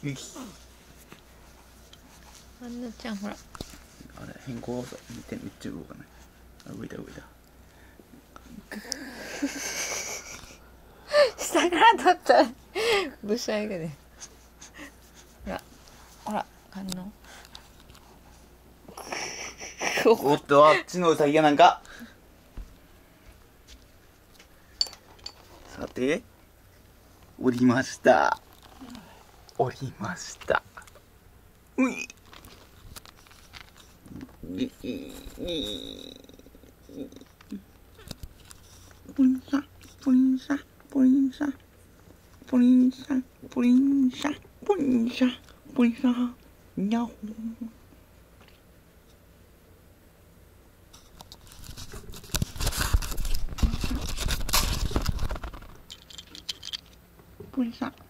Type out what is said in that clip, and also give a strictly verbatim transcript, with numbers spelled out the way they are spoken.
あんなちゃんほら。 あれ変更さ見てめっちゃ動かない。あ動いた動いた。 下から取ったらぶしゃいがで。ほらほら反応。 おっとあっちのウサギがなんか。さて降りました。降りました。うい。ポリンシャポリンシャポリンシャポリンシャポリンシャポリンシャポリンシャにゃほー。ポリンシャ